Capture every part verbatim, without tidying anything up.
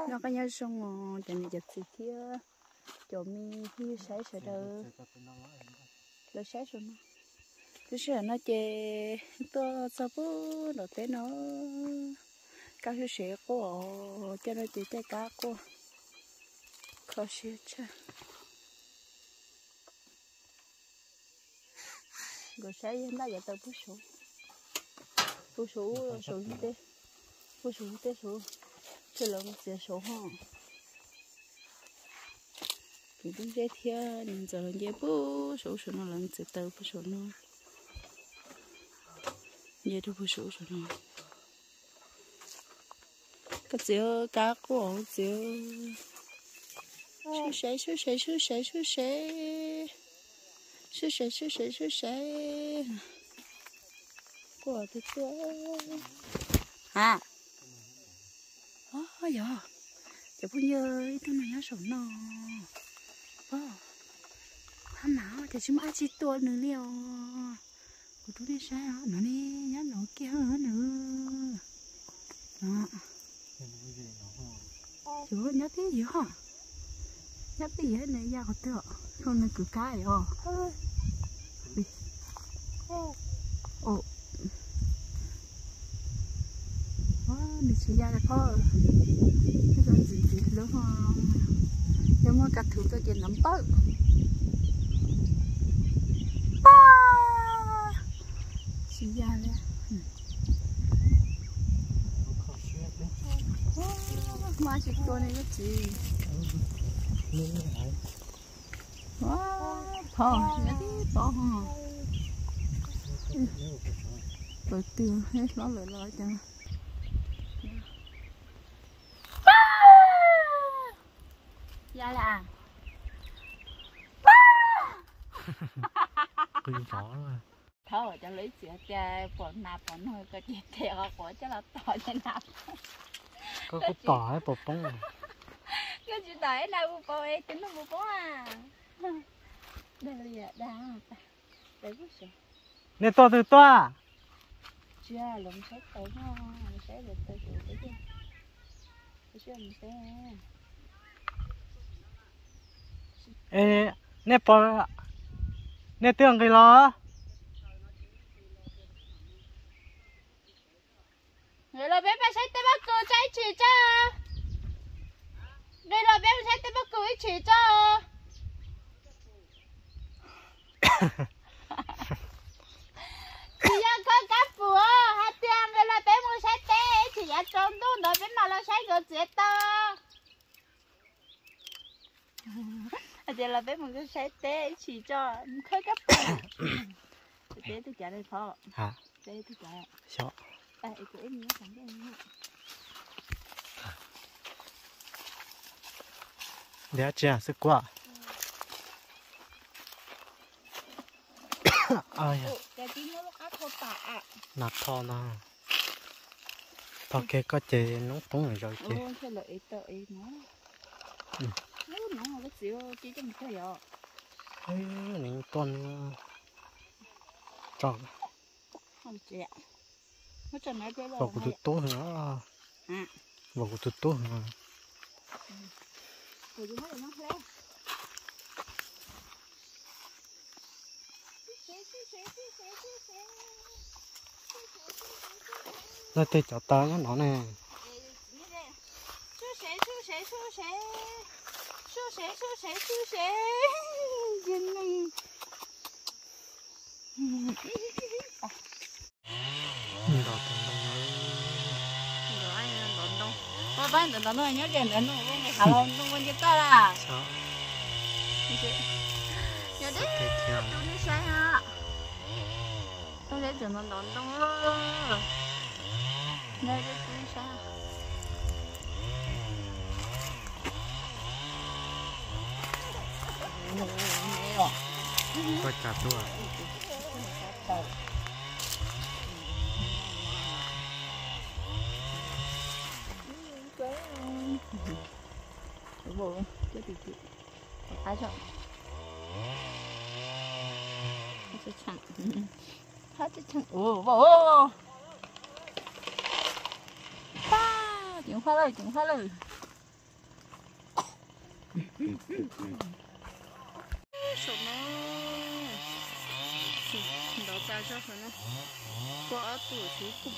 nó có nhớ xong rồi cho nên chụp gì kia cho mi hi sấy sấy đâu rồi sấy rồi nó cứ sấy nó chè to sao bữa đầu tiên nó cá hữu sấy cô cho nó chỉ tay cá cô khó sấy cha rồi sấy hiện tại giờ tao bút số bút số số gì thế bút số thế số chứ là một số số ha thì đúng thế thì nên giờ là dễ bút số số nó lần sẽ tao bút số nó dễ được bút số số nó cái chiều cá của chiều su sấy su sấy su sấy su sấy su sấy su sấy su sấy của tôi tôi à ôi giờ giờ bây giờ tôi nói số nó ô hắn nào thì chúng ai chỉตัวnữa liều của tôi đi sai hả nó đi nhá nó kia nữa đó chú nhớ tí gì hả nhớ tí gì này ra có tựa không nên cứ cái hả ồ mình chỉ ra là có cái con gì gì lớn hơn nếu mà cắt thử tôi chỉ nắm bớt chỉ ra là mà chỉ con này cái gì wow thò nhớ đi bỏ hả rồi tiêu hết nó lại lại chẳng ra là quên bỏ rồi thôi cho lấy sữa cha bọn nạp bọn hơi có chuyện theo của cho là tỏi cho nạp có cái tỏi bột bông cái chuyện tỏi nào bột bông ấy tính nó bột bông à đây là gì đã đây bút sữa nè to từ to chưa lồng sấy tới ngon sấy được tới chỗ tới chưa tới chưa mình sấy ê nè bỏ nè tưởng cái lo người là bé phải sấy tới bắt cửa sấy chỉ cho người là bé phải sấy tới bắt cửa chỉ cho chỉ là có cá phù hai tiếng người là bé muốn sấy té chỉ là trốn đúng rồi bé mà là sấy cửa chỉ to giờ là bé muốn sấy té chỉ cho khơi cá phù té tôi trả đây phò hả đây tôi trả sao à cái em nhớ thằng cái em để chia sức quá ai à cái tiếng nó cá thô tạ nạp thò na thò kia có chế nó tốn rồi chế ôi cái lợi tội nó nó nó cái xíu chỉ cho mình thấy rồi ấy mình tuần tròn không chẹt nó cho nó cái vào của tụt tốt nữa vào của tụt tốt nữa rồi chúng nó nó lên nó tê chó tớ nó nè su sẻ su sẻ su sẻ su sẻ su sẻ su sẻ dân này đỏ ba ba nó nó nhớ chuyện nó nó cái hào long nó quan trọng là nhớ đấy tôi đi sai ha tôi để cho nó đón đông luôn đây để tôi đi sai có chả tua bộ cái gì chị ai chọn nó chẳng nó chẳng ồ bộ ba chuyện khoa lời chuyện khoa lời sổ nó đào ta cho phải nó có tuổi chú cũng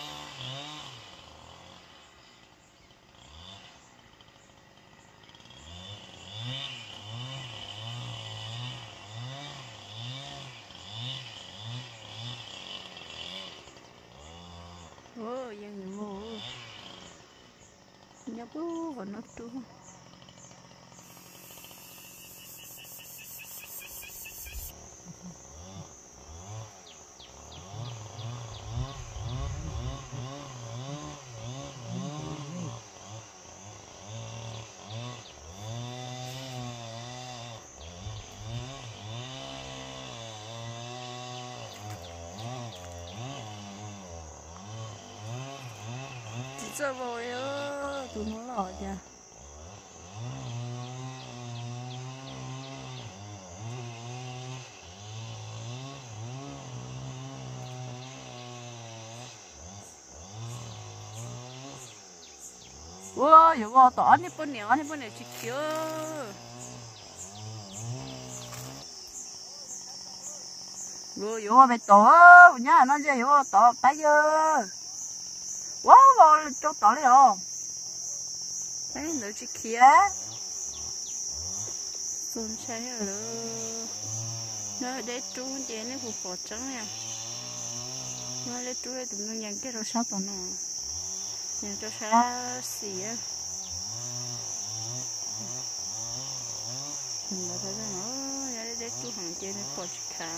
ô yang ngô nhà bố còn nó tu giờ rồi ơ tụi nó lọt nha wow giờ vào tỏ anh bên này anh bên này chỉ kia rồi giờ vào bên tỏ nhá nó giờ vào tỏ cái giờ wow vào cho tỏ đi không đấy nữa chỉ kia xuân trái rồi nó để trúng để nó phục hồi trắng nha nó để trúng để tụi nó nhận cái rồi sao tụi nó nhận cho sao xì á mình đã thấy nó để để trúng hàng trên nó phục khá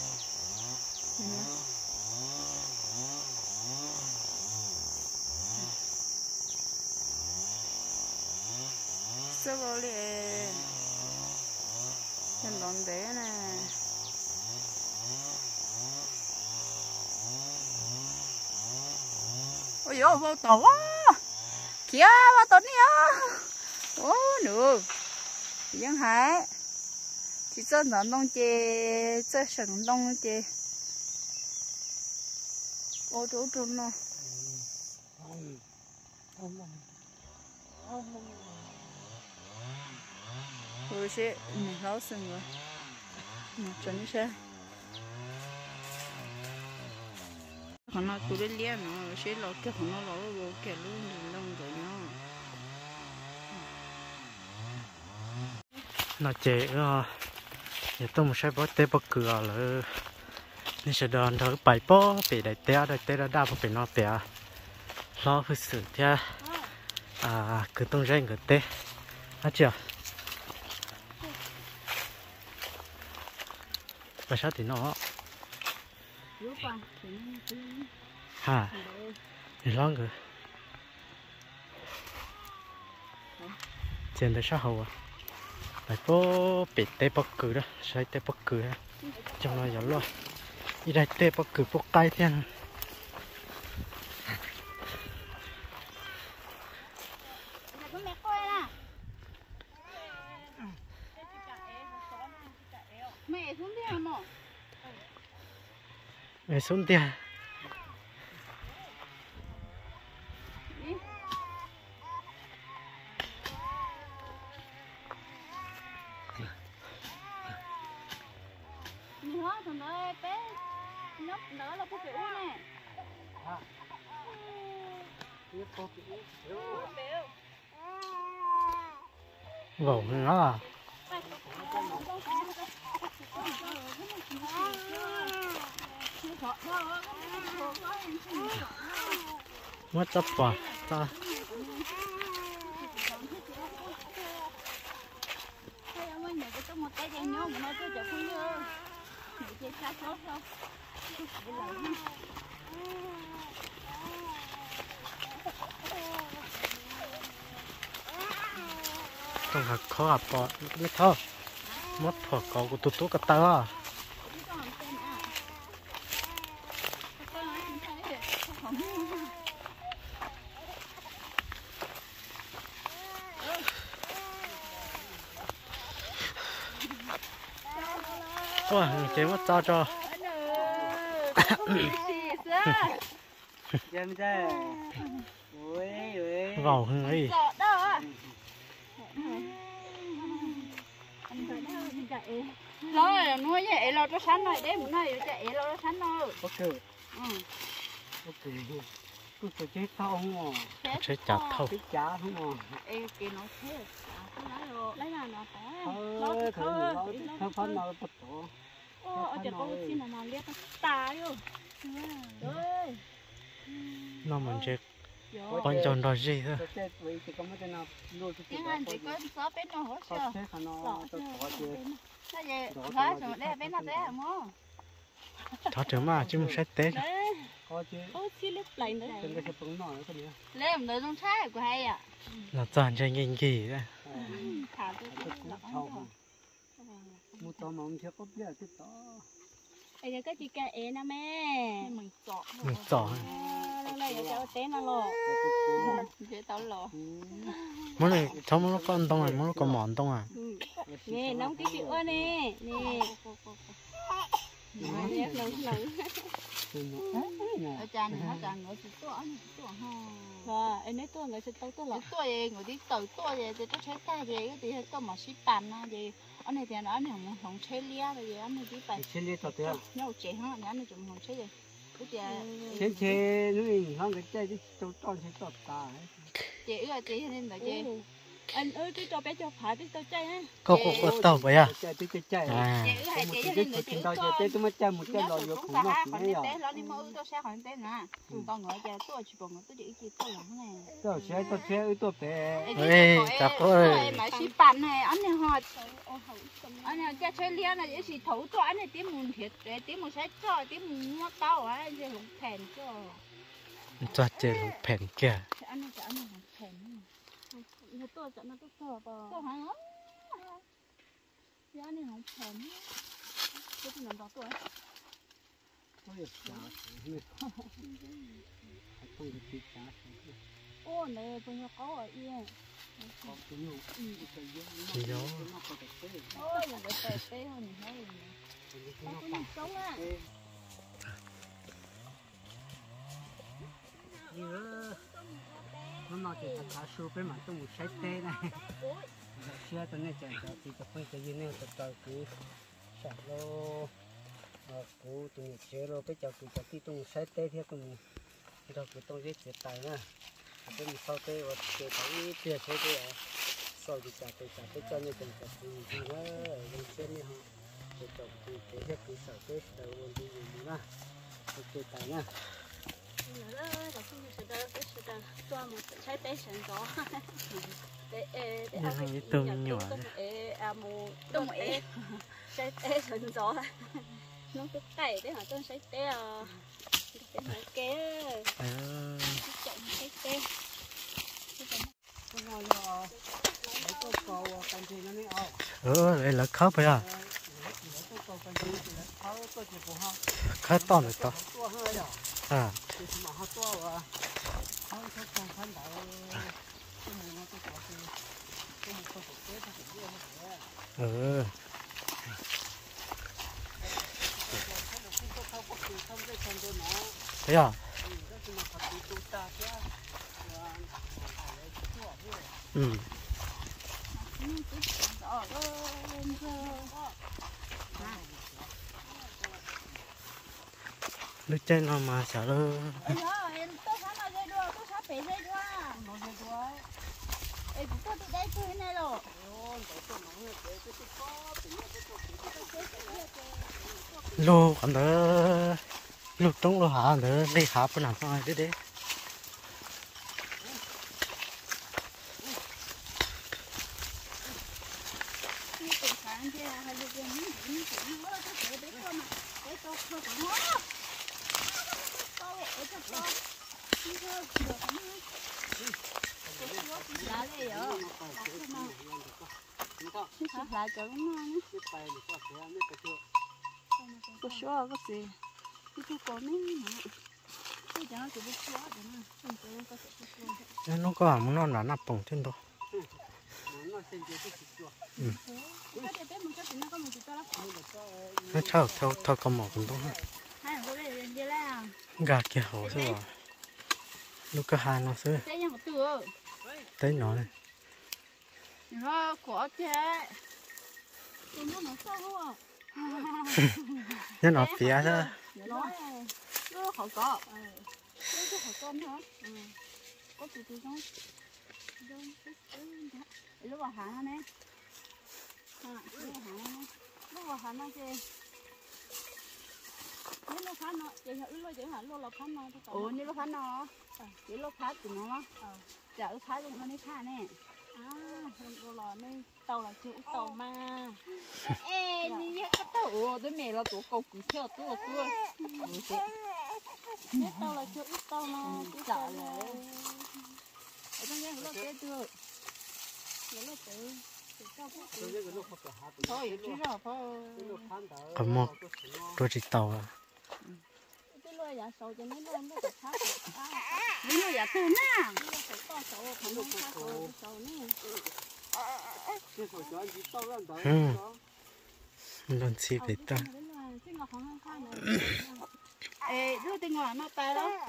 sơ vô liền chân đòn bé nè ôi dồi vô tổ quá kìa vào tổ này á ô nữa dân hải chỉ cho nó nông chê cho sừng nông chê ô chỗ chỗ nó rồi sẽ mình nấu xong rồi mình chuẩn sẽ còn nó tụi nó lia nó sẽ lột cái còn nó lột lột cái luôn thì lông rồi nó nó chế ờ giờ tôi muốn sẽ bỏ té bỏ cửa là nên sẽ đòn thở bảy bó bị đại té đại té đã đau bị nó té lo phải xử theo à cứ tung ra người té à chưa và sao thì nó ha thì lo người trên đây sao hậu à phải bố bị tê bóc cử đó sai tê bóc cử đó trong nó gió lo đi đây tê bóc cử bóc tay thiên mẹ xuống đi mà mẹ xuống tiền nhiều quá thằng ơi bé nhóc nữa là bố kiểu nè vẩu nó à mất chấp vào ta không hạt khó hạt bọt biết thôi mất thọ cầu của tụt tụt cả tao wow chế mất cho cho vào hưng ấy lo nuôi như vậy lo cho sắn rồi đấy muốn nói cho vậy lo cho sắn thôi ok ừ ok cứ phải chế thau không à chế chặt thau chế chả không à ê kia nó thế lấy là nó phải lo thì thôi thôi phải nó bắt tổ ô ở chỗ con xin là nó liếc ta vô ơi nó mình chế quan trọng đó gì thôi tiếng Anh chỉ có sáu bên nó hỗ trợ sao vậy phải rồi đây bên nó thế hả mô thọ trưởng mà chứ không sách tết có chứ ô xin lúc lại nữa lên một trong trái của hay à là toàn cho nghiên kỳ đấy thả tôi mua tôm mà không chưa có biết cái đó bây giờ cái chị cái é nè mẹ mình chọn mình chọn đây là cho té nó lò dễ tao lò món này cháu muốn có ăn đông à muốn có món đông à nè nóng cái chữ ơi nè nè nè nấu nấu ở tràn này nó tràn ngồi chỉ tua tua ha và em nói tua người sẽ tao tua lọ tua gì người đi tàu tua gì thì tôi thấy ta gì cái gì tao mà xí bàn na gì anh này thì nó anh này không không chơi lia rồi gì anh này đi bài chơi lia tao tiêu nhau trẻ ha anh này chúng không chơi gì cái gì chơi chơi nữa không cái chơi đi tao tao chơi tao ta chị ơi chị nên là chị anh ơi tôi cho bé cho phải tôi tao chơi ha có có có tao vậy à chơi tôi chơi à chị ơi chị nên là chị tao chơi tôi mới chơi một cái lò vô cũng nó cũng nó té nó đi mua tôi sẽ hỏi té nè tao nói cho tôi chỉ bằng tôi chỉ chỉ tao làm này tao chơi tao chơi tôi bé ê chắc ơi mà xí bàn này anh này họ anh này chơi chơi lia này chỉ thấu tôi anh này tiếng mùn thiệt để tiếng mùn sẽ cho tiếng mùn nó cao á anh chơi lục thèn cho cho chơi lục thèn kia anh này anh này lục thèn nó tôi cho nó tôi to to to hả nó anh này lục thèn cái gì nó to ô này bây giờ có ở yên chỉ gió ôi là để tê tê hơn hay nó sống á nó nói chuyện cả số bên mà tôi muốn sách tê này xe tôi này chạy chạy thì tôi phải chạy như này tôi tôi cứ sạch lô cú tôi nhặt xe lô cái chào cứ chạy thì tôi muốn sách tê theo tôi muốn đâu cứ tôi giết chết tài nha tôi muốn sau tê và tôi thấy tiền số tê à sau thì chạy tôi chạy tôi cho như từng chạy thì gì đó lên xe này ha tôi chọn thì cái hết cứ sợ tê đầu luôn đi gì nữa ok tài nha nhà hàng tôm nhỏ tôm ế trái té sần gió nó cứ cày đấy hả tôi trái té à té mấy ké chọn trái té ừ đây là khớp vậy à khớp to này to à ừ thế à ừ nước trên nó mà sợ đâu lô còn đỡ lúc trống lô hả đỡ đi hả bên nào thôi đấy đấy lại chỗ nó có số có gì cái có mấy nó có à muốn nó là nắp bông trên đó nó chào theo theo con mỏ cũng đúng gà kia hổ chứ à lúc cái hai nó xưa tới nhỏ này nó có thế Nó nó phía thôi. Nó nó khó có. Nó khó con hả? Ừ. Có tụi tụi nó. Lúc vào hàng này. Ha, lúc vào hàng này. Lúc vào hàng này chứ. Nếu nó phá nó, chị hiểu lúc chị hả lúc nó phá nó. Ồ, nếu nó phá nó. Chỉ lúc phá tụi nó. Dạ, lúc phá tụi nó đi phá nè. À, hôm lò này tàu là chữ tàu mà. Ê, đi cái tàu, tôi mẹ là tổ cầu cứ theo tôi tôi. Cái tàu là chữ tàu nó cứ dạ là. Ở trong cái lô té được. Cái lô té. Thôi, chứ rồi thôi. Có một đôi chỉ tàu à. Cái lô giả sầu cho nó nó nó phát. Cái lô giả từ nè. To sầu, không nó phát sầu sầu nè. Ừ. Lần xịp để ta. Ê, đưa tên ngồi nó tay đó.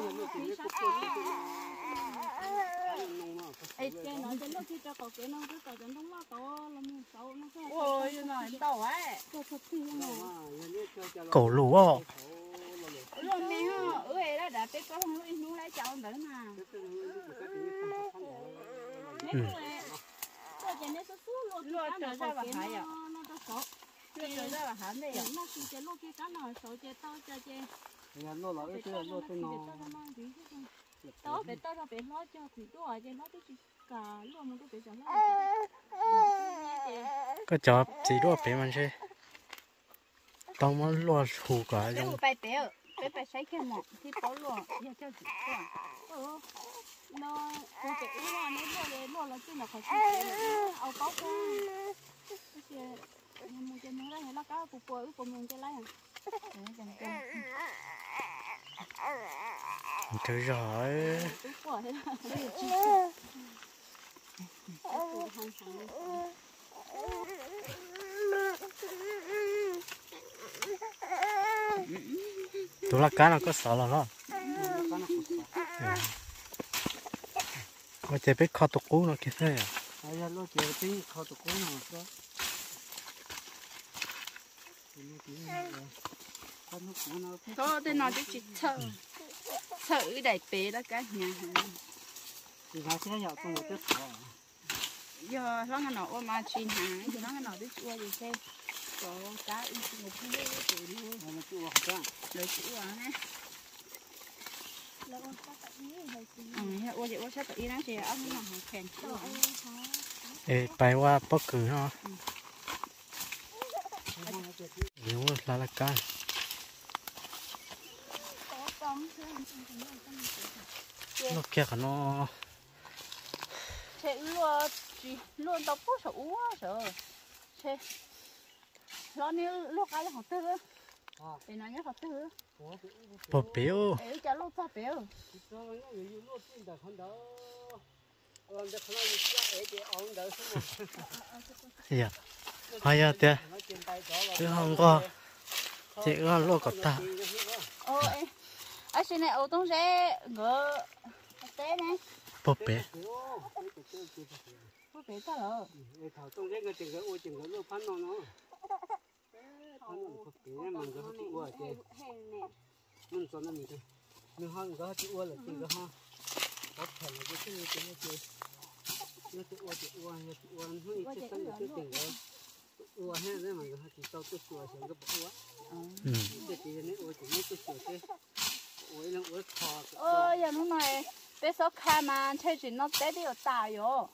Ê, cái nói cho nó khi cho cậu cái nó cứ cậu cho nó lo to là mua sầu nó cái. Ôi, nói tàu ấy. Tôi thật sự này. Cổ lũ à. Rồi mẹ hả? Ừ, đó đã biết có không nuôi nuôi lấy cháu nữa mà. Ừ. Rồi cho nên số số luôn. Rồi trở ra và hại à? Nó nó số. Trở ra và hại đây à? Nó chỉ cái lúc cái cá nào số chơi to chơi chơi. Nhà nó là cái chơi nó chơi nó. Đó phải to ra phải lo cho thủy đua cho nó cái cả luôn một cái phải cho nó. Có chó chỉ đua bé mà chứ. Tao muốn lo hù cả Cái giống. bài bé, bé bài sấy cái mỏ thì bỏ luôn, giờ cho chị qua. Ừ, nó cô chị uống nó nó rồi nó là cái nào phải chịu, ao có qua. Cái gì, mua cho nó đấy, nó cá cục cua, cục mình cho lấy à. Trời rồi. Cục cua thế nào? Tụi là cá nó có sợ là nó. Mà chỉ biết kho tụ cú nó kia thôi à. Ai ra lo chơi tí kho tụ cú nào đó. Có tên nó chỉ sợ, sợ cái đại bé đó cả nhà. Thì nó sẽ dạo trong một chút thôi. Giờ nó nó ôm mà chín hàng, thì nó nó biết chua gì xem. Có cá in một cái đứa tụi nó. Nó chua hả? Rồi chua nè. Ừ, ôi chị ôi sao tự nhiên nó chị ốc nó hàng kèn chua. Ê, bay qua bóc cử nó. Nhiều là là cá. Nó kia cả nó. Chị luôn chị luôn tao bút sợ uống sợ. Chị lo nếu lúc cái học tư á. Thì nó nhớ học tư á. Bỏ béo. Ê cho lúc sao béo. Dạ. Hay à tía. Chứ không có. Chị có lô có ta. Ồ ê. Ở trên này ô tông sẽ ngỡ té này. Bỏ bé. Có bé ta rồi. Thảo trong cái chừng cái ô chừng cái lô phán nó nó. Phán nó có bé mà nó chịu ua chứ. Mình cho nó mình thôi. Mình hơn nó chịu ua là chừng cái ha. Có thể là cái cái cái cái nó chịu ua chịu ua nó chịu ua nó hơi chết tăng cái chừng cái ua hết đấy mà nó chỉ tao tôi chùa xong cái bộ ua. Ừ. Cái gì này ua chỉ mới tôi chùa thế. Ua nó ua thò. Ơ giờ lúc này bé số khai mà chơi chỉ nó té đi ở tà rồi.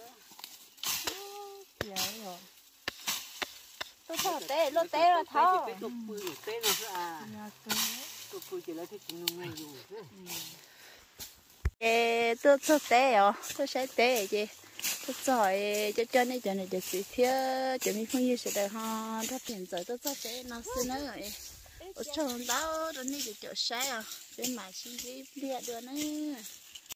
Dạ rồi. Tôi thở té, lô té rồi thở. Cái cục bự té nó sẽ à. Cục bự chỉ lấy cái chính nó ngay dùng thế. Ê, tôi tôi té rồi, tôi sẽ té chứ. Tôi giỏi cho cho nên cho nên cho sự phía cho mình không như sự đời ha,ถ้าเปลี่ยนใจtôi tôi sẽ nó sẽ nói rồi. Ở trong đó rồi nên cho sai à, bên mà xin cái bia đưa nữa.